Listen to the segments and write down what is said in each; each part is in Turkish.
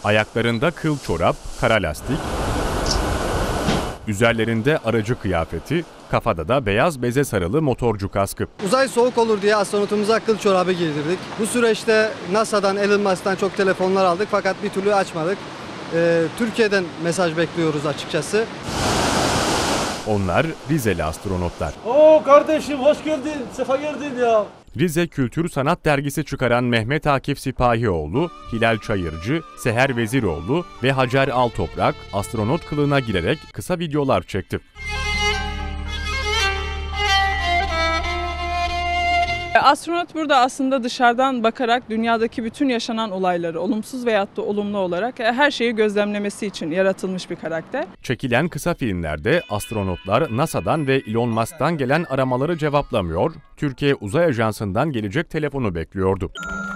Ayaklarında kıl çorap, kara lastik, üzerlerinde aracı kıyafeti, kafada da beyaz beze sarılı motorcu kaskı. Uzay soğuk olur diye astronotumuza kıl çorabı giydirdik. Bu süreçte NASA'dan, Elon Musk'tan çok telefonlar aldık fakat bir türlü açmadık. Türkiye'den mesaj bekliyoruz açıkçası. Onlar Rizeli astronotlar. Oo kardeşim hoş geldin, sefa geldin ya. Rize Kültür Sanat Dergisi çıkaran Mehmet Akif Sipahioğlu, Hilal Çayırcı, Seher Veziroğlu ve Hacer Altoprak astronot kılığına girerek kısa videolar çekti. Astronot burada aslında dışarıdan bakarak dünyadaki bütün yaşanan olayları olumsuz veyahut da olumlu olarak her şeyi gözlemlemesi için yaratılmış bir karakter. Çekilen kısa filmlerde astronotlar NASA'dan ve Elon Musk'tan gelen aramaları cevaplamıyor, Türkiye Uzay Ajansı'ndan gelecek telefonu bekliyordu.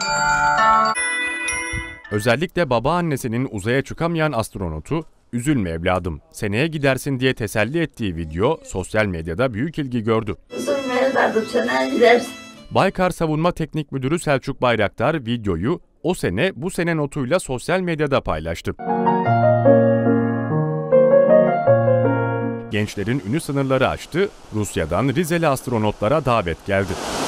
Özellikle babaannesinin uzaya çıkamayan astronotu, "Üzülme evladım, seneye gidersin" diye teselli ettiği video sosyal medyada büyük ilgi gördü. Üzülme evladım, seneye gidersin. Baykar Savunma Teknik Müdürü Selçuk Bayraktar videoyu "O sene bu sene" notuyla sosyal medyada paylaştı. Gençlerin ünü sınırları aştı, Rusya'dan Rizeli astronotlara davet geldi.